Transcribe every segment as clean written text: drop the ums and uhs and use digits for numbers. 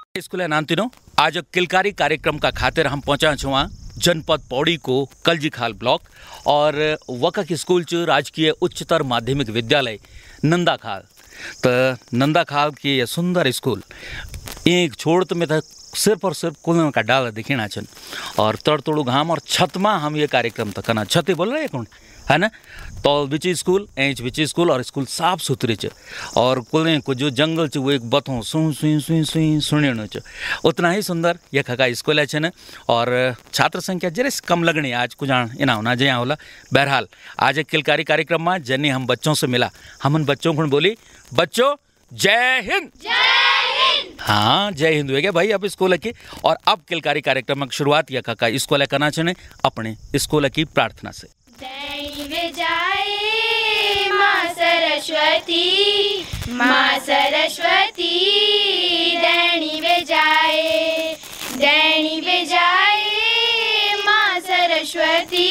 School नांतिनो आज किलकारी कार्यक्रम का खातिर हम पहुंचा छुआ जनपद पौड़ी को कलजीखाल ब्लॉक और वक़ स्कूल च राजकीय उच्चतर माध्यमिक विद्यालय नंदाखाल। तो नंदाखाल की ये सुंदर स्कूल एक छोड़ तो में था सिर्फ और सिर्फ कुल का डाल दिखना छन और तड़ तोड़ू घाम और छत में हम ये कार्यक्रम तक करना छत बोल रहे कौन है ना। तो बिची स्कूल एच बिची स्कूल और स्कूल साफ सुथरी च और कुल को जो जंगल च वो एक बतों सुई सुई सुई सुई सुन च उतना ही सुंदर यख का स्कूल है और छात्र संख्या जरे कम लगनी आज कुछ इना होना जया होला। बहरहाल आज एक किलकारी कार्यक्रम में जन्नी हम बच्चों से मिला हमन बच्चों को बोली बच्चों जय हिंद। हाँ जय हिंद है क्या भाई अब स्कूल की। और अब किलकारी कार्यक्रम की शुरुआत यह का स्कूल करना चने अपने स्कूल की प्रार्थना से। माँ सरस्वती माँ सरस्वती दैनी वे जाए माँ सरस्वती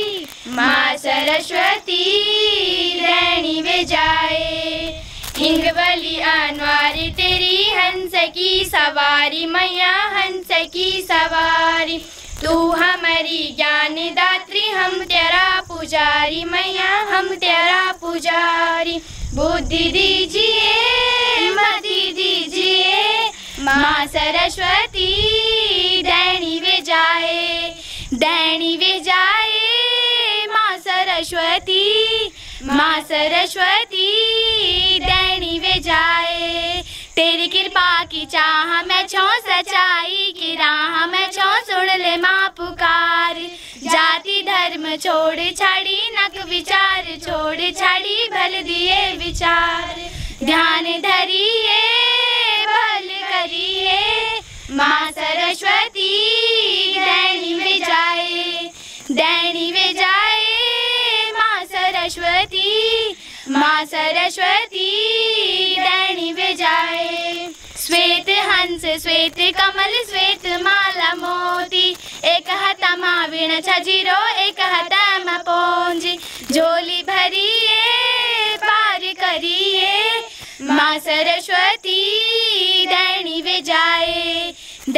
दैनी वे जाए। हिंगवली अनवारी तेरी हंस की सवारी मैया हंस की सवारी तू हमारी ज्ञान दात्री हम तेरा पुजारी मैया हम तेरा पुजारी। बुद्धि दीजिए मति दीजिए माँ सरस्वती दैनी वे जाए माँ सरस्वती दैनी वे जाए। तेरी कृपा की चाह मैं छो सच्चाई की राह मैं छो सुन ले माँ पुकार। जाति धर्म छोड़ छाड़ी नक विचार छोड़ छाड़ी भल दिए विचार। ध्यान धरिए भल करिए माँ सरस्वती दैनी वे जाए माँ सरस्वती दैनी वे जाए। श्वेत हंस श्वेत कमल श्वेत माला मोती एक हता माँ वीण छजीरो एक हता माँ पोंजी झोली भरिए पार करिए माँ सरस्वती दैनी वे जाए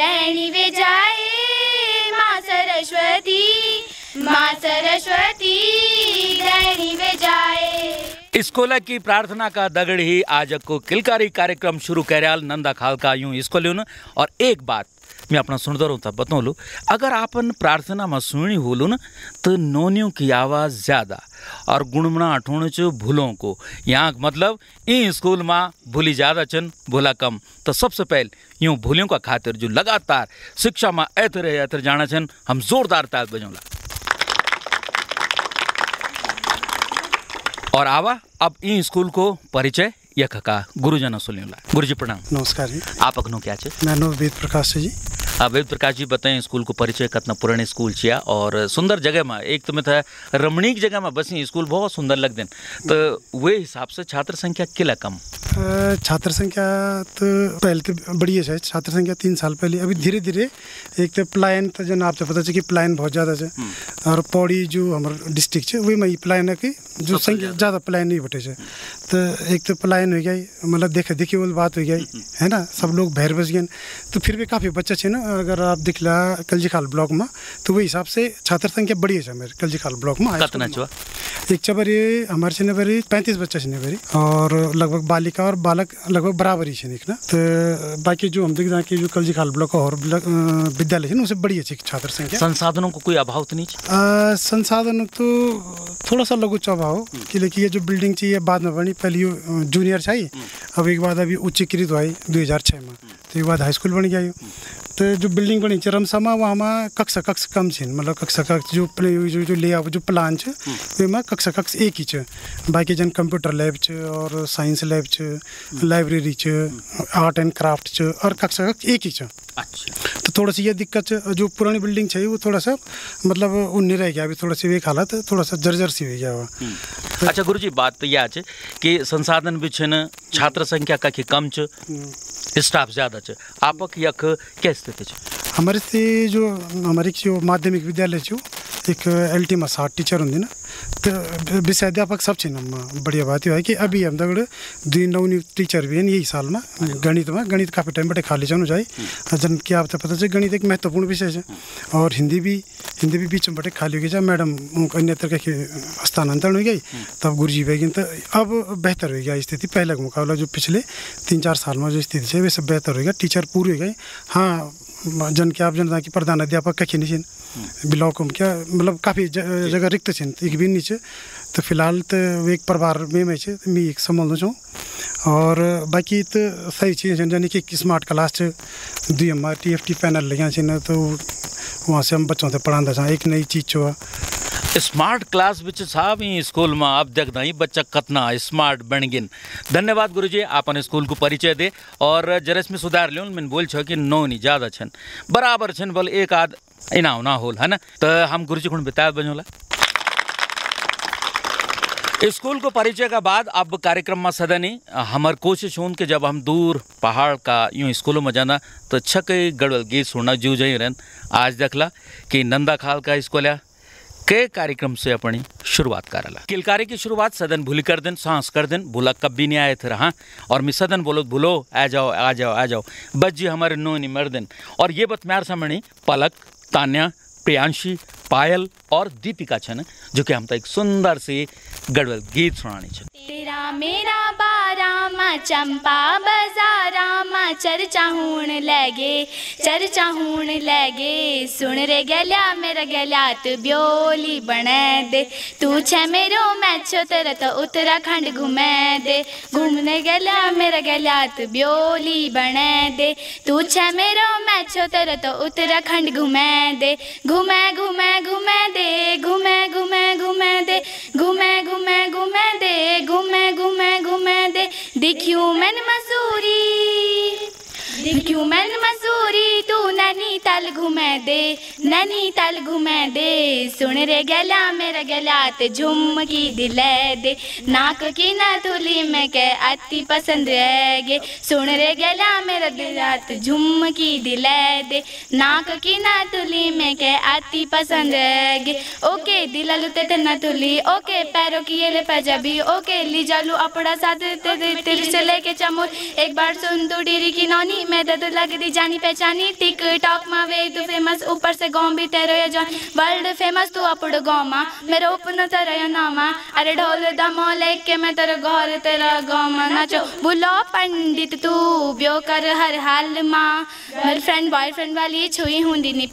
माँ सरस्वती दैनी वे जाए। स्कूल की प्रार्थना का दगड़ ही आज को किलकारी कार्यक्रम शुरू कर नंदाखाल का यूं स्कूल। और एक बात मैं अपना सुनता रहूँ था बता लूँ अगर आपन प्रार्थना में सुनी हो लू ना तो नोनियों की आवाज़ ज़्यादा और गुणमणा अठूण च भूलों को यहाँ मतलब इन स्कूल में भूली ज़्यादा चन भूला कम। तो सबसे पहले यूं भूलियों का खातिर जो लगातार शिक्षा में ऐतर जाना चन हम जोरदार ताल बजौला। और आवा अब इन स्कूल को परिचय यख का गुरुजन सुनियोला। गुरुजी प्रणाम। नमस्कार जी। आप अखनो क्या चे? मैं वेद प्रकाश जी। वेद प्रकाश जी बताएं स्कूल को परिचय कितना पुराने स्कूल छिया और सुंदर जगह में एक तो मैं था रमणीक जगह में बसी स्कूल बहुत सुंदर लग देन। तो वे हिसाब से छात्र संख्या किला कम? छात्र संख्या तो पहले तो बड़ी है छात्र संख्या 3 साल पहले अभी धीरे धीरे एक तो पलायन तो जन आपसे पता है कि पलायन बहुत ज़्यादा है और पौड़ी जो हमारे डिस्ट्रिक्ट है वही में पलायन है कि जो संख्या ज़्यादा पलायन नहीं बटे तो एक तो पलायन हो गया मतलब देखी वाली बात हो गई है ना। सब लोग बाहर बस गए तो फिर भी काफ़ी बच्चे थे ना। अगर आप दिख ला कलजीखाल ब्लॉक में तो वही हिसाब से छात्र संख्या बड़ी है मेरे कलजीखाल ब्लॉक में। एक चबरी हमारे से नबरी 35 बच्चे से नबरी और लगभग बालिका और बालक लगभग बराबर ही है ना। तो बाकी जो हम देख रहे हैं जो कलजीखाल ब्लॉक और विद्यालय है उनसे बड़ी है छात्र संख्या। संसाधनों को कोई अभाव तो नहीं? संसाधन तो थोड़ा सा लघु अभाव कि लेकिन ये जो बिल्डिंग चाहिए बाद में बनी पहले जूनियर चाहिए अब एक बाद अभी उच्चीकृत हुआ 2006 में तो एक बाद हाई स्कूल बन गया। तो जो बिल्डिंग बनी रमसमा वहाँ में कक्षा कम छे मतलब कक्षा जो लेआउट जो प्लान में कक्षा एक ही बाकी जन कंप्यूटर लैब और science lab library art and craft और कक्षा एक ही। अच्छा। तो थोड़ा सी ये दिक्कत जो पुरानी बिल्डिंग चाहिए वो थोड़ा सा मतलब वो नहीं रह गया अभी थोड़ा सी एक हालत थोड़ा सा जर्जर सी हो गया हुआ। अच्छा गुरुजी बात तो यह है कि संसाधन भी छन छात्र संख्या का कम स्टाफ ज़्यादा आपक यख क्या स्थिति? हमारे से जो माध्यमिक विद्यालय एक LT में 60 टीचर होंगे ना, तो विषयाध्यापक सब छे हम। बढ़िया बात यह है कि अभी हम दगड़ 2 नवनियुक्त टीचर भी हैं यही साल में गणित काफ़ी टाइम बटे खाली जानो जाए जन कि आप पता है गणित एक महत्वपूर्ण विषय है। और हिंदी भी बीच में बटे खाली हो गई जब मैडम अन्यत्र के स्थानांतरण हो गई तब गुरुजी बैगिन, तो अब बेहतर हो गया स्थिति पहले का मुकाबला। जो पिछले 3-4 साल में जो स्थिति है वैसे बेहतर हो गया, टीचर पूरे हो गए। हाँ जन के आप जनता की प्रधान अध्यापक कहीं नहीं ब्लॉक में क्या मतलब काफ़ी जगह रिक्त छे एक भी नीचे, तो फिलहाल तो एक परिवार में मैं एक संभाल छूँ। और बाकी तो सही चीज़ यानी कि स्मार्ट क्लास 2 हमारे TFT पैनल लगे छे ना, तो वहाँ से हम बच्चों से पढ़ाना चाहें एक नई चीज़ छो स्मार्ट क्लास बिच साहब ही स्कूल में आप देखना ही बच्चा कतना स्मार्ट बन गिन। धन्यवाद गुरुजी, आपने स्कूल को परिचय दे और जरा इसमें सुधार लियो। मैंने बोल छो कि 9 नहीं ज़्यादा छन बराबर छन बोल एक आध इनाव ना होल है ना, तो हम गुरुजी को बताया बजोला। स्कूल को परिचय का बाद अब कार्यक्रम में सदनी हमार कोशिश हो कि जब हम दूर पहाड़ का यूँ स्कूलों में जाना तो छक गड़बड़ गीत सुनना जू जाई रहन। आज देखला कि नंदा खाल का स्कूल के कार्यक्रम से अपनी शुरुआत करला। किलकारी की शुरुआत सदन भूली कर दिन सांस कर दिन भूला कभी नहीं आए थे रहा, और मैं सदन बोलो भूलो आ जाओ आ जाओ आ जाओ बज्जी हमारे नो नहीं मर दिन। और ये बत म्यार सामने पलक, तान्या, प्रियांशी, पायल और दीपिका छन जो कि हम तो एक सुंदर सी गड़बड़ गीत सुनानी छन। तेरा मेरा बारामा चंपा बाजारामा चर्चा होण लगे सुन रे गल्या मेरा गल्या तू ब्योली बने दे तू छे मेरो मैचो तेरा तो उत्तराखंड घूमे दे घूमने गल्या मेरा गल्या तू ब्योली बने दे तू छे मेरो मैचो तेरा तो उत्तराखंड घूमे दे घूमे घूमे घूमे दे घूमे घूमे घूमे दे घूमे घूमे घूमे दे घूमे घूमे घूमे दे दिखियो मैन मसूरी तू नैनीताल घूमे दे सुन रे गला मेरा गला ते झुमकी दिले दे नाक की नथुली में के अति पसंद रहेगे सुन रे गला मेरा दिला ते झुमकी दिले दे नाक की नथुली में के अति पसंद रहेगे ओके दिला लुते ते नथुली ओके पैरों की ये ले पंजाबी ओके ली जालू अपना साथ तेरे से लेके चमोर एक बार सुन तू डीरी की नौनी मैं तो लग दी जानी पहचानी टिक टॉक मा वे तू फेमस ऊपर से गाँव भी तेरो या जान वर्ल्ड फेमस तू अपड़ गाँव मा मेरा उपन तेरा या नामा अरे ढोल दमो लेके मैं तेरा घर तेरा गाँव मा नाचो बुलो पंडित तू ब्यो कर हर हाल माँ मेरी फ्रेंड बॉयफ्रेंड वाली छुई हुंदी नी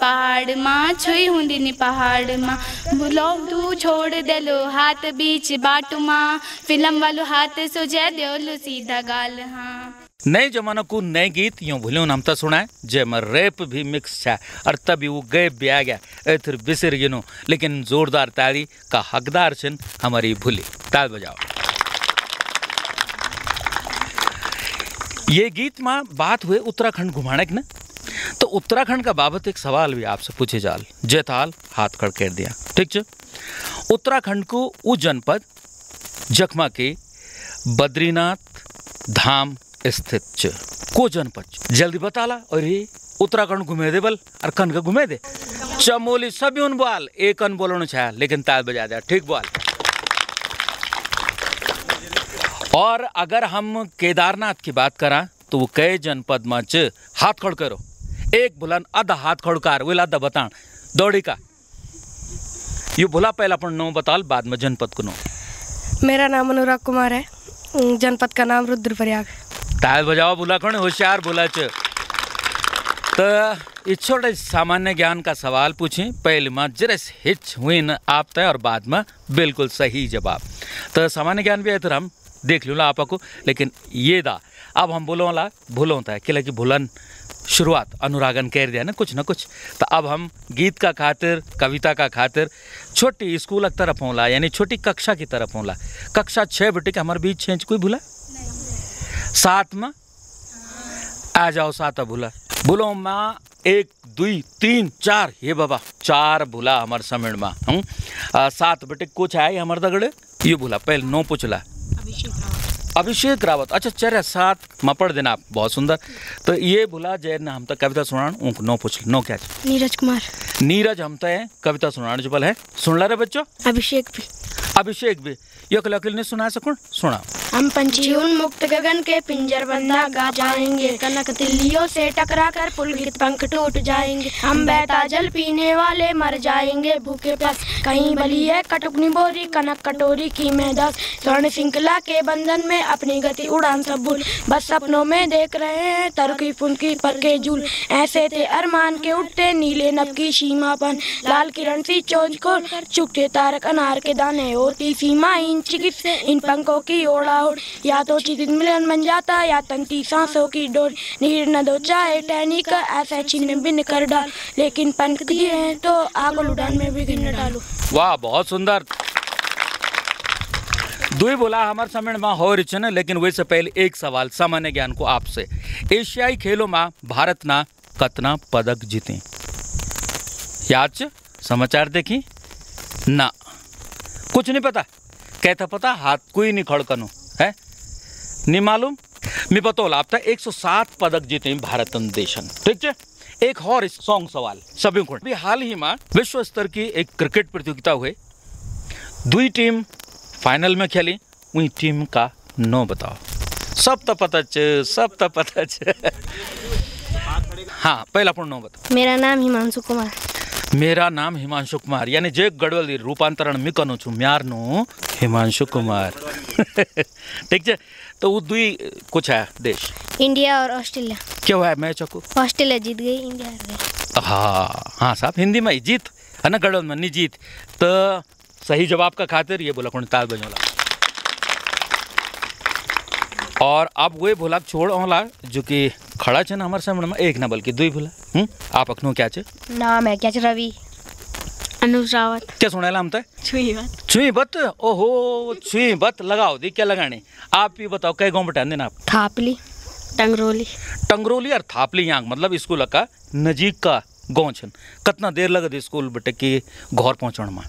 पहाड़ माँ बुलो तू छोड़ दे लो हाथ बीच बाटू माँ फिल्म वालो हाथ सुझे दो लो सीधा गाल हाँ। नए जमाना को नए गीत यूँ भूलो नाम तो सुनाए जैमें रैप भी मिक्स है और तभी वो गए भी आ गया एथर बिसर गिनो लेकिन जोरदार ताली का हकदार छन हमारी भूली ताल बजाओ। ये गीत में बात हुए उत्तराखंड घुमाने की ना, तो उत्तराखंड का बाबत एक सवाल भी आपसे पूछे जाल जयताल हाथ खड़ कर दिया ठीक है। उत्तराखंड को वो जनपद जखमा के बद्रीनाथ धाम स्थित च को जनपद जल्दी बताला और ये उत्तराखंड घूमे दे बल और कन का घूमे दे चमोली सभी उन बाल एक अन बोलना चाहे लेकिन ताल बजा दिया ठीक बाल। और अगर हम केदारनाथ की बात करा तो वो कई जनपद में च हाथ खड़ करो एक बुलन आधा हाथ खड़कार वो आधा बतान दौड़ी का ये बोला पहला अपन नो बताल बाद में जनपद को नो। मेरा नाम अनुराग कुमार है, जनपद का नाम रुद्रप्रयाग। ताल बजाओ बोला कौन होशियार बोला च। तो इस छोटे सामान्य ज्ञान का सवाल पूछें पहले में जरस हिच हुई न आप तय और बाद में बिल्कुल सही जवाब। तो सामान्य ज्ञान भी है तो हम देख लूँगा आपको लेकिन ये दा अब हम बोलोला भूलों था कि लगी भूलन शुरुआत अनुरागन कह दिया ना कुछ। तो अब हम गीत का खातिर कविता का खातिर छोटी स्कूल की तरफ होला यानी छोटी कक्षा की तरफ होला कक्षा 6 बेटे के हमारे बीच छेंच कोई भूला 7 में आ जाओ 7 भूला बोलो माँ 1 2 3 4 ये बाबा 4 भूला हमारे समेड़ में 7 बेटे कुछ आए हमारे दगड़े ये भूला पहले 9 पूछला अभिषेक रावत, अच्छा चेहरा साथ में पढ़ देना आप, बहुत सुंदर। तो ये भूला जय ने हम तक कविता सुनान ऊँक नो पूछ नो क्या नीरज कुमार। नीरज हम तय कविता सुनान जो बल है सुन ला रे बच्चों। अभिषेक भी यो कल ने सुना सकूं सुना। हम पंछी उन्मुक्त गगन के पिंजर बंधा गा जाएंगे, कनक तिल्लियों से टकरा कर पुलकित पंख टूट जाएंगे। हम बहता जल पीने वाले मर जाएंगे भूखे प्यास, कहीं बली है कटुकनी बोरी कनक कटोरी की मैदास। स्वर्ण श्रृंखला के बंधन में अपनी गति उड़ान सब भूल, बस सपनों में देख रहे हैं तरकी फुनकी पर के झूल। ऐसे थे अरमान के उठते नीले नभ की सीमा पर, लाल किरण सी चोंच को चुकते तारक अनार के दाने। होती सीमा इन चिकित्सा इन पंखों की ओढ़ा ओढ़, या तो चितित मिलन बन जाता या तंती सांसों की डोर। नीर न दो चाहे टहनी का ऐसा छिन्न बिन कर डाल, लेकिन पंख दिए हैं तो आग उड़ान में भी गिन डालो। वाह बहुत सुंदर। दुई बोला हमारे समय में हो रही है, लेकिन वैसे पहले एक सवाल सामान्य ज्ञान को आपसे। एशियाई खेलों में भारत ना कतना पदक जीते याद समाचार देखी ना कुछ नहीं पता, कहता पता हाथ कोई नहीं खड़कनो है नहीं मालूम। मैं बतौला आप 107 पदक जीते भारत देशन, ठीक है। एक और सॉन्ग सवाल सभी को भी हाल ही में विश्व स्तर की एक क्रिकेट प्रतियोगिता हुए, दुई टीम फाइनल में खेली, वही टीम का नो बताओ। सब तो पता सब तो पता हाँ पहला अपन नो बताओ। मेरा नाम हिमांशु कुमार। मेरा नाम हिमांशु कुमार, यानी जे गढ़वाल रूपांतरण में कनो छु म्यार नो हिमांशु कुमार ठीक है। तो वो दुई कुछ है देश इंडिया और ऑस्ट्रेलिया। क्या हुआ है मैच को? ऑस्ट्रेलिया जीत गई, इंडिया हार गई। हाँ साहब हिंदी में जीत है ना, गढ़वाल में नहीं जीत। तो सही जवाब का खातिर ये बोला कौन ताल बजोला। और अब वे भूला छोड़ ओला जो कि खड़ा है ना हमारे सामने में, एक ना बल्कि दुई भूला। आप अखनो क्या चे नाम है क्या रवि अनुज रावत। क्या सुनेला हम छुई बत ओहो छुई बत लगाओ दी क्या लगाने। आप ही बताओ कई गाँव बटा देना आप? थापली टंगरोली और थापली यहाँ मतलब स्कूल का नजीक का गाँव छन। कितना देर लगत स्कूल बटे की घर पहुँचण में?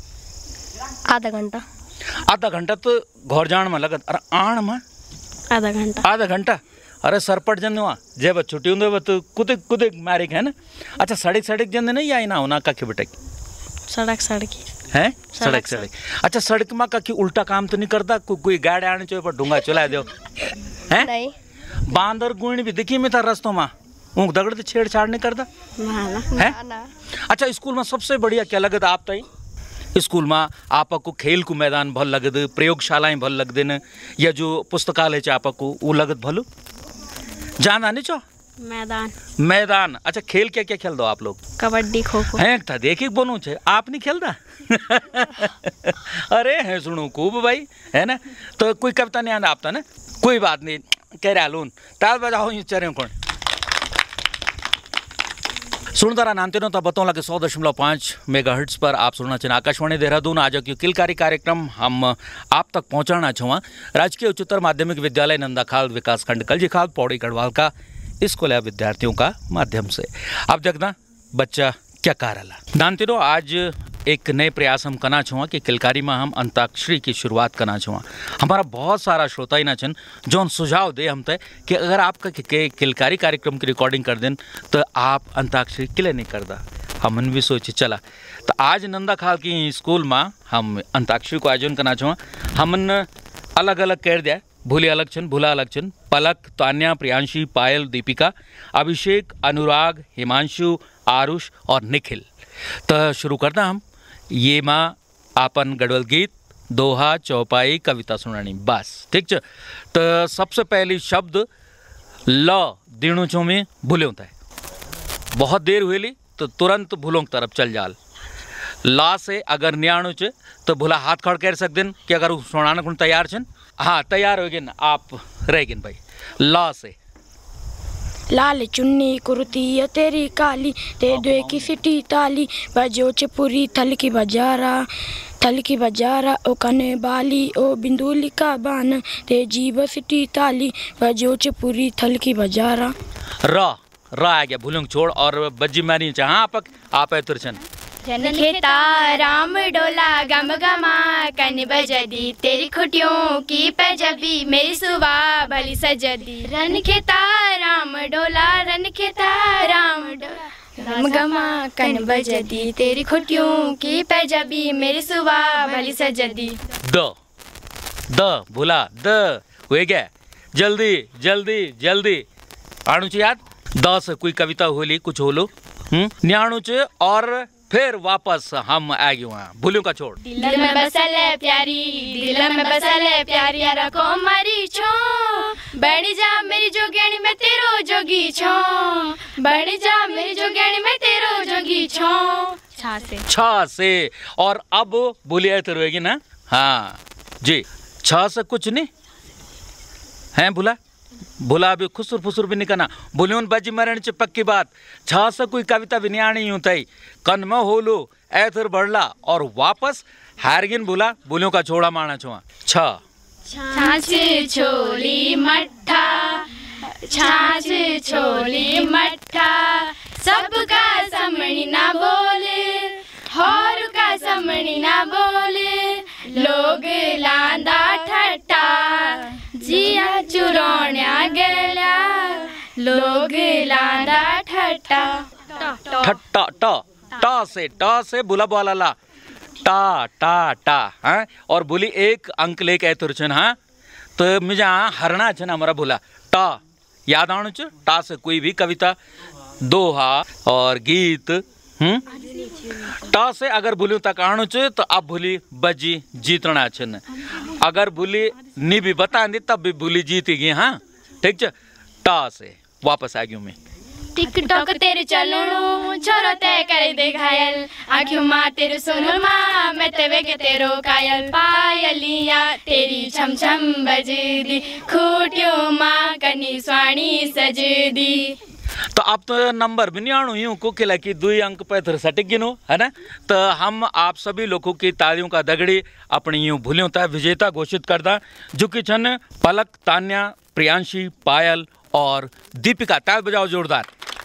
आधा घंटा तो घर जान में लगत, अरे आण में आधा घंटा। अरे सरपट जन वहाँ जब छुट्टी होंगे तो कुदे मारे है ना। अच्छा सड़क जन नहीं आई ना होना काके बटे सड़क है सड़क। अच्छा सड़क में का उल्टा काम तो नहीं करता? कोई गाड़ी आने चाहिए पर ढूंगा चला दो है नहीं। बांदर गुण भी देखी में था रस्तों में, ऊँख दगड़ तो छेड़छाड़ नहीं करता है। अच्छा स्कूल में सबसे बढ़िया क्या लगत आप तई? स्कूल में आपको खेल को मैदान भल लगद, प्रयोगशालाएं भल लगदे न, या जो पुस्तकालय चे आपको वो लगत भलो जाना नहीं चो मैदान। अच्छा खेल क्या क्या खेल दो आप लोग? कबड्डी खो खो है था देखी बोनू छे आप नहीं खेलता अरे है सुनो खूब भाई है ना। तो कोई कविता नहीं आना आपता ना, कोई बात नहीं कह रहा लून ताल बजाओ ये चरे कौन सुनदारा नानते नो तो बताऊँ लगे 100.5 मेगाहर्ट्ज पर आप सुनना चाहिए आकाशवाणी देहरादून। आज की किलकारी कार्यक्रम हम आप तक पहुँचाना छुआ राजकीय उच्चतर माध्यमिक विद्यालय नंदाखाल विकासखंड कलजीखाल पौड़ी गढ़वाल का स्कूल या विद्यार्थियों का माध्यम से। अब देखना बच्चा क्या कारला जानते रहो। आज एक नए प्रयास हम करना छुआ कि किलकारी में हम अंताक्षरी की शुरुआत करना छुआ। हमारा बहुत सारा श्रोता ही ना चन जो सुझाव दे हम तय कि अगर आपका किलकारी कार्यक्रम की रिकॉर्डिंग कर दें तो आप अंताक्षरी किले नहीं करदा। हमन भी सोचे चला तो आज नंदाखाल की स्कूल में हम अंताक्षरी को आयोजन करना छुआ। हमन अलग अलग कर दिया, भूले अलग छन भूला अलग छन, पलक, तान्या, प्रियांशी, पायल, दीपिका, अभिषेक, अनुराग, हिमांशु, आरुष और निखिल। तो शुरू करना हम ये माँ आपन गढ़वाल गीत, दोहा, चौपाई, कविता सुनानी बस ठीक है। तो सबसे पहली शब्द ल दिनों चो में भूले होता है, बहुत देर हुई तो तुरंत भूलों की तरफ चल जाल। ला से अगर न्याणु च तो भूला हाथ खड़ कर सकते कि अगर सुनाना को तैयार छन। हाँ तैयार हो गए ना आप रह गए भाई। ला से लाल चुन्नी कुर्ती है तेरी काली, ते दुए की सिटी ताली, बजो चपुरी थल की बजारा ओ कने बाली, ओ बिंदुली का बान, ते जीव सिटी ताली, बजो चपुरी थल की बजारा। र आ गया भूलों छोड़ और बज्जी मारी चाह आप है तुरचन रन खेता राम डोला गम गमा कन बजदी तेरी खुटियों की पैजबी मेरी सुबह भली सजदी रन खेता राम डोला रन खेता राम डोला गम गमा कन बजदी तेरी खुटियों की पैजबी मेरी सुबह भली सजदी। द भूला द हुए गया जल्दी जल्दी जल्दी आणु च याद द से कोई कविता होली कुछ होलो न्याणु च और फिर वापस हम आ गए वहाँ भूलियों का छोड़ दिल में बसल है प्यारी दिल में बसल है प्यारी रखो मरी छो बढ़ जा मेरी जोगियानी में तेरो जोगी छो बढ़ जा मेरी जोगियानी में तेरो जोगी छो छा से और अब बोलिए तो रहेगी ना। हाँ जी छा से कुछ नहीं है भूला अभी खुसुर फुसुर भी नहीं करना बोलियों बजी मरण च पक्की बात छा से कोई कविता भी नहीं आनी यूं थई कन में होलो ऐथर बढ़ला और वापस हारगिन भूला बोलियों का छोड़ा मारना छुआ छाछ छोली मट्ठा छाछ छोली मट्ठा सबका समणी ना बोले और का समणी ना बोले लोग लांदा ठट्टा जिया चुरौण्या गेल्या लोग लांदा ठट्टा ठट्टा टा से बुला बोला ला टा हाँ और बोली एक अंक लेके तुरचन हाँ तो मुझे हरना छन हमारा बोला टा याद आनु च टा से कोई भी कविता दोहा और गीत टा से अगर भूलियों तक आणु च तो अब भूली बजी जीतना छन अगर भूली नी भी बता दी तब भी भूली जीती गई। हाँ ठीक च टा से वापस आ गई मैं टिकटॉक तेरे चलणो छोरो तय करे दे घायल आँखों माँ तेरे सुनो माँ मैं तेवे के तेरो कायल पायलिया तेरी छम छम बजदी खूटियों माँ कनी स्वाणी सजदी। तो अब तो नंबर भी नहीं आणु यूं को किला की 2 अंक पे थर सटिक गिनो है ना। तो हम आप सभी लोगों की तालियों का दगड़ी अपनी यूं भूलियों तक विजेता घोषित करदा जो कि छन पलक तान्या प्रियांशी पायल और दीपिका ताल बजाओ जोरदार।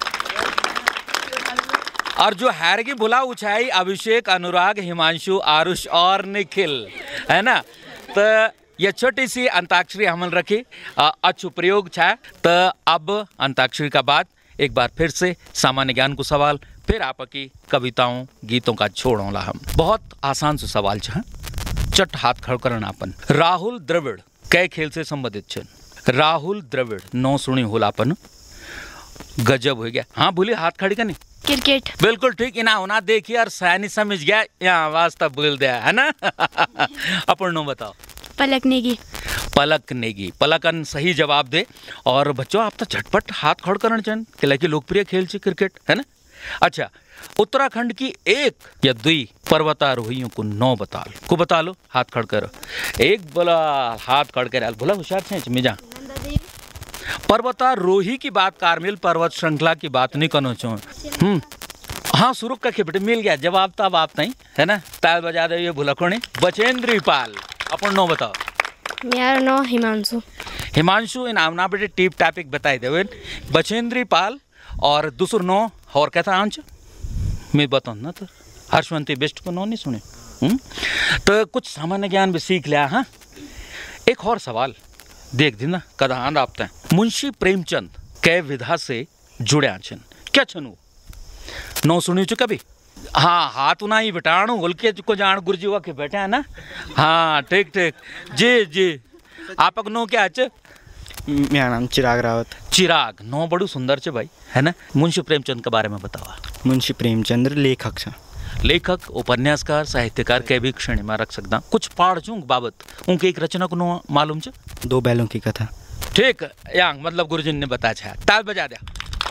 और जो हारगी भुला उछाई अभिषेक अनुराग हिमांशु आरुष और निखिल है ना। तो ये छोटी सी अंताक्षरी हमल रखी अच्छु प्रयोग छा। तो अब अंताक्षरी का बाद एक बार फिर से सामान्य ज्ञान को सवाल फिर आपकी कविताओं गीतों का छोड़ोला हम बहुत आसान से सवाल छा। चट हाथ खड़करण आपन राहुल द्रविड़ कै खेल से संबंधित छन। राहुल द्रविड़ नौ सुनी होलापन गजब हो गया। हाँ बोलिए हाथ खड़ी का नहीं क्रिकेट बिल्कुल ठीक इना होना देखिए और सैनी समझ गया यहाँ वास्ता बोल दिया है ना। अपन नो बताओ पलक नेगी पलकन सही जवाब दे। और बच्चों आप तो झटपट हाथ खड़ करन चन कि लोकप्रिय खेल से क्रिकेट है ना। अच्छा उत्तराखंड की 1 या 2 पर्वतारोहियों को 9 बता लो हाथ खड़ करो। एक बोला हाथ खड़ कर बोला होशियार छे मिजा पर्वतारोही की बात कारमिल पर्वत श्रृंखला की बात नहीं करना चाहूँ। हाँ सुरुक का बेटे मिल गया जवाब तो अब आप नहीं है ना। ताल बजा दे ये भूला कौन बचेंद्री पाल अपन 9 बताओ। मेरा नाम हिमांशु इनाम ना बेटे टिप टॉपिक बताई दे बचेंद्री पाल और दूसर 9 और कहता आंच मैं बताऊँ ना तो हर्षवंती बेस्ट को 9 नहीं सुने। तो कुछ सामान्य ज्ञान भी सीख लिया। हाँ एक और सवाल देख दी ना कदा हाँ आपते मुंशी प्रेमचंद कै विधा से जुड़े छन क्या छन वो 9 सुनी चु कभी। हाँ हाथ ना ही बेटाणु उल्के को जान गुरुजी हुआ के बैठे है ना। हाँ ठीक जी आपक 9 क्या है। मेरा नाम चिराग रावत। चिराग 9 बड़ू सुंदर छे भाई है ना। मुंशी प्रेमचंद के बारे में बतावा। मुंशी प्रेमचंद लेखक छे लेखक उपन्यासकार साहित्यकार के भी श्रेणी में रख सकता कुछ पाड़ चूंक बाबत उनके एक रचना को नो मालूम छे 2 बैलों की कथा। ठीक यांग मतलब गुरुजी ने बताया छे ताल बजा दे।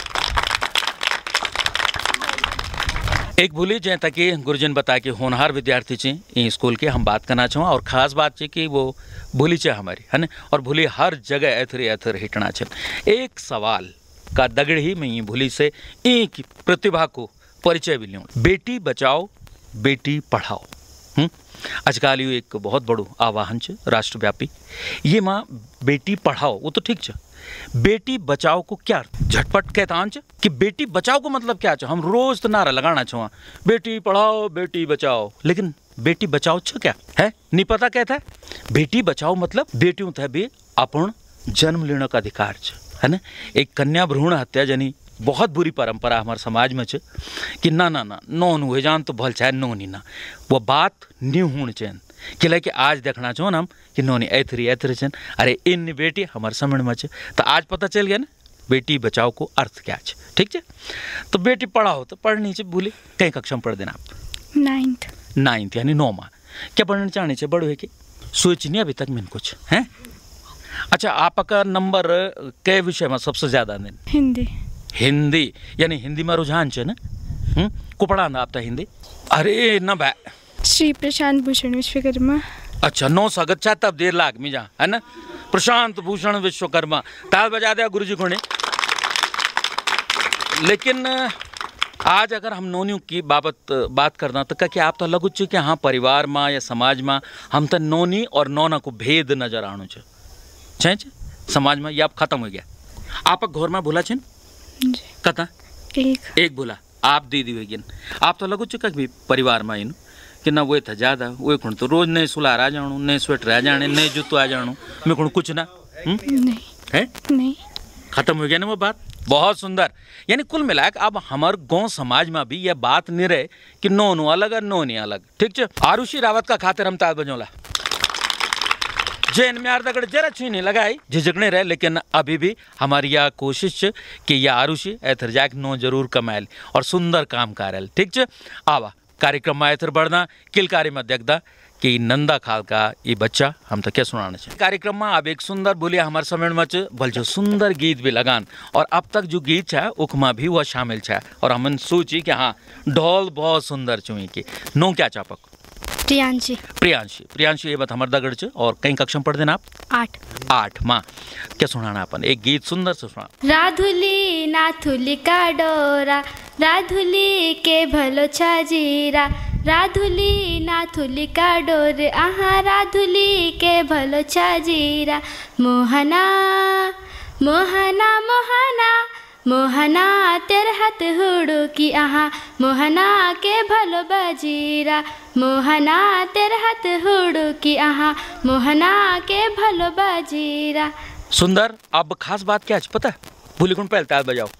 एक भूली जै तक गुरुजन बता के होनहार विद्यार्थी चे स्कूल के हम बात करना चाहूँ और ख़ास बात चे कि वो भूली चे हमारी है ना। और भूली हर जगह एथर हिटना चे। एक सवाल का दगड़ ही मैं ये भूली से एक प्रतिभा को परिचय भी लूँ। बेटी बचाओ बेटी पढ़ाओ आजकल यो एक बहुत बड़ो आवाहन छ राष्ट्रव्यापी। ये माँ बेटी पढ़ाओ वो तो ठीक छ, बेटी बचाओ को क्या झटपट कहता कि बेटी बचाओ को मतलब क्या छ? हम रोज तो नारा लगाना छो बेटी पढ़ाओ बेटी बचाओ, लेकिन बेटी बचाओ छ क्या है नहीं पता कहता है। बेटी बचाओ मतलब बेटियों थे भी अपन जन्म लेने का अधिकार छ, है ना। एक कन्या भ्रूण हत्या जनी बहुत बुरी परंपरा हमारे समाज में छ कि ना ना ना नौन हुए जान तो भल चाहे नौनी ना, वो बात नहीं होनी चाहिए। कि लेके आज देखना चाहो ना हम कि नौनी ऐथरी छन, अरे इन बेटी हमारे समझ में छ, तो आज पता चल गया ना बेटी बचाओ को अर्थ क्या छ। ठीक है, तो बेटी पढ़ाओ तो पढ़नी चाहिए। भूली कई कक्षा में पढ़ देना आप? 9th यानी 9मा। क्या पढ़ना चाहने चाहिए बड़ो है कि सोच नहीं अभी तक मैंने कुछ है। अच्छा, आपका नंबर कई विषय में सबसे ज्यादा? हिंदी यानी हिंदी में रुझान है ना। को पढ़ाना आप हिंदी? अरे न भा श्री प्रशांत भूषण विश्वकर्मा। अच्छा, 9 सगच्छा तब देर लाग में जा, है ना। प्रशांत भूषण विश्वकर्मा, ताल बजा दिया गुरुजी को ने। लेकिन आज अगर हम नौनियों की बाबत बात करना तो क्या आप तो लगू छ कि हाँ परिवार में या समाज में हम तो नौनी और नौना को भेद नजर आणु छ समाज में, ये आप खत्म हो गया। आप घर में भूला छिन कता एक भूला आप दीदी हुई आप तो लगू छ भी परिवार में इन कि ना वो था ज्यादा वो खुण तो रोज नए सुलार आ जाणु, नए स्वेटर आ जाने, नए जूतो आ जाणु, मैं खुण कुछ ना नहीं है नहीं खत्म हो गया ना वो बात। बहुत सुंदर। यानी कुल मिलाक अब हमारे गांव समाज में भी यह बात नहीं रहे कि नौनो अलग और नौनी अलग। ठीक है, आरुषि रावत का खातिर हम ताल बजौला जैन में दगड़ जरा छीनी लगाई झिझकने रहे, लेकिन अभी भी हमारी यह कोशिश कि यह आरुषि एथर जाक नो जरूर कमायल और सुंदर काम करल। ठीक है, आवा कार्यक्रम में एथर बढ़ना किलकारी में देखदा कि नंदा खाल का ये बच्चा हम तो क्या सुनाना चाहिए। कार्यक्रम में अब एक सुंदर बोलिया हमारे समय में भल जो सुंदर गीत भी लगान, और अब तक जो गीत है उकमा भी वह शामिल है, और हमने सोची कि हाँ ढोल बहुत सुंदर चुई की। नो क्या चापक? प्रियांशी ये बात हमारे दगड़ च। और कई कक्षा में पढ़ देना आप? 8 माँ। क्या सुनाना अपन? एक गीत सुंदर से सुना। राधुली नाथुली का डोरा, राधुली के भलो छाजीरा, राधुली नाथुली का डोर, आहा राधुली के भलो छाजीरा, मोहना मोहना मोहना मोहना तेरे हाथ हुड़ू की, आहा मोहना के भलो बजीरा, मोहना तेरे हाथ हुड़ू की, आहा मोहना के भलो बजीरा। सुंदर। अब खास बात क्या है पता है? भूली कौन पहले ताल बजाओ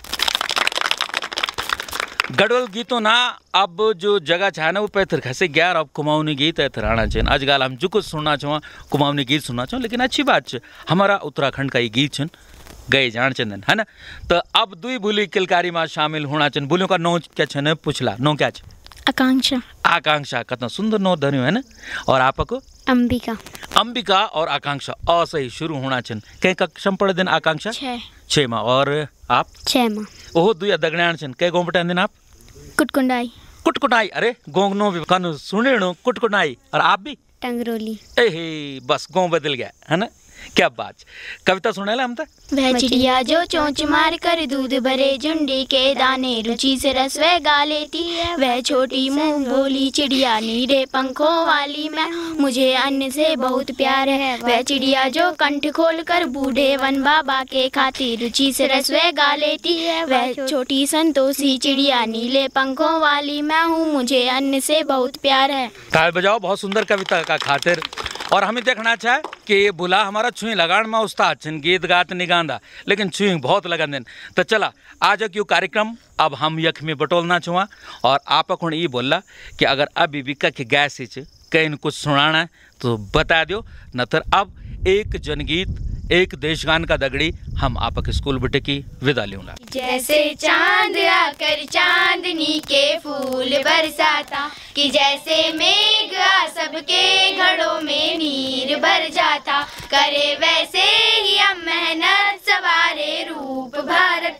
गढ़वल गीतों ना। अब जो जगह चाहे ना वो पैथर खसे 11 अब कुमाऊनी गीत ऐथर आना चाहिए। आजकल हम जो कुछ सुनना चाहो कुमाऊनी गीत सुनना चाहो, लेकिन अच्छी बात है हमारा उत्तराखंड का ये गीत छन गए जान चंदन, है ना। तो अब दुई बोली किलकारी में शामिल होना चंद। बोलियों का नो क्या छन पुछला? नो क्या छ? आकांक्षा कितना सुंदर नो धन्यो है ना। और आपको? अंबिका और आकांक्षा असही शुरू होना चन। कई कक्षा पढ़े दिन आकांक्षा? 6 माँ। और आप? 6 माँ। ओहो दुया दगड़ान चन। कई गाँव पढ़े दिन आप? कुटकुटाई। अरे गाँव नो भी कानू सुने नो कुटकुटाई। और आप भी? टंगरोली। बस गाँव बदल गया है ना। क्या बात। कविता सुने ला हम तो। वह चिड़िया जो चोंच मार कर दूध भरे झुंडी के दाने रुचि से रस वह गा लेती है, वह छोटी मुंह भोली चिड़िया नीले पंखों वाली मैं, मुझे अन्न से बहुत प्यार है। वह चिड़िया जो कंठ खोल कर बूढ़े वन बाबा के खातिर रुचि से रस वह गा लेती है, वह छोटी संतोषी चिड़िया नीले पंखों वाली मैं हूँ, मुझे अन्न से बहुत प्यार है। ताल बजाओ बहुत सुंदर कविता का खातिर। और हमें देखना चाहे कि ये बुला हमारा छुई लगान में उस्ताद छन, गीत गात निगांदा, लेकिन छुई बहुत लगन दिन। तो चला आज क्यों कार्यक्रम अब हम यख में बटोलना छुआ। और आप कौन ये बोला कि अगर अभी भी कख गैस कहीं कुछ सुनाना है तो बता दो, न तो अब एक जनगीत एक देशगान का दगड़ी हम आपके स्कूल बेटे की विदा लूंगा। जैसे चांद आकर चांदनी के फूल बरसाता, कि जैसे मेघ आ सबके घड़ों में नीर भर जाता, करे वैसे ही हम मेहनत सवारे रूप भारत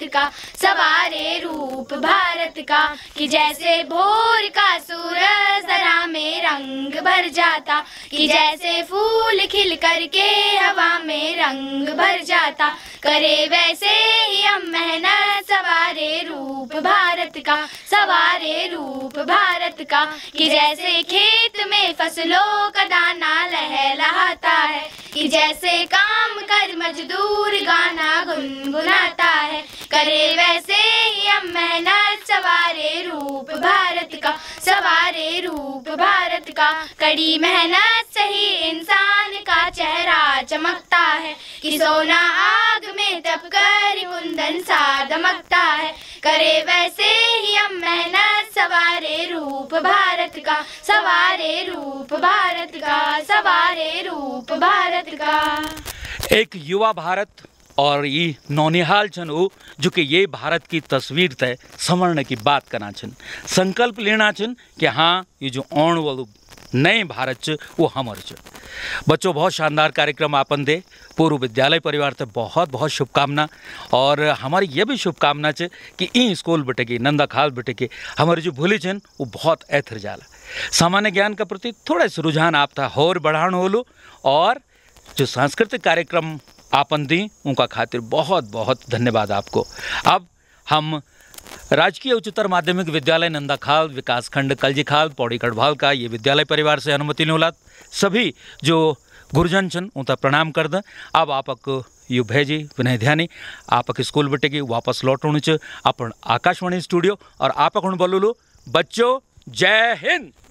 का सवारे रूप भारत का। कि जैसे भोर का सूरज धरा में रंग भर जाता, कि जैसे फूल खिल करके हवा में रंग भर जाता, करे वैसे ही हम मेहनत सवारे रूप भारत का, सवारे रूप भारत का। कि जैसे खेत में फसलों का दाना लहलहाता है, कि जैसे काम कर मजदूर गाना गुनगुनाता है, करे वैसे ही हम मेहनत सवारे रूप भारत का, सवारे रूप भारत का। कड़ी मेहनत से ही इंसान का चेहरा चमकता है, कि सोना आग में तप कर कुंदन सा दमकता है, करे वैसे ही हम मेहनत सवारे रूप भारत का, सवारे रूप भारत का, सवारे रूप भारत का। एक युवा भारत और ये नौनिहाल छन हो जो कि ये भारत की तस्वीर तय संवरण की बात करना छन, संकल्प लेना छन कि हाँ ये जो आने वालो नए भारत च वो हमर च। बच्चों बहुत शानदार कार्यक्रम आपन दे, पूर्व विद्यालय परिवार से बहुत बहुत शुभकामना। और हमारी ये भी शुभकामना है कि ई स्कूल बटे के नंदा खाल बटे के हमारे जो भूले छन वो बहुत ऐथर जाला। सामान्य ज्ञान का प्रति थोड़ा सा रुझान आप था और बढ़ान होलो, और जो सांस्कृतिक कार्यक्रम आपन दी उनका खातिर बहुत बहुत धन्यवाद आपको। अब हम राजकीय उच्चतर माध्यमिक विद्यालय नंदाखाल विकासखंड कलजीखाल पौड़ी गढ़वाल का ये विद्यालय परिवार से अनुमति नौलात सभी जो गुरुजन छन उनका प्रणाम कर दें। अब आपक यू भेजी विनय ध्यानी आपक स्कूल बटेगी वापस लौटूँ अपन आकाशवाणी स्टूडियो और आपक बोलूलो बच्चों जय हिंद।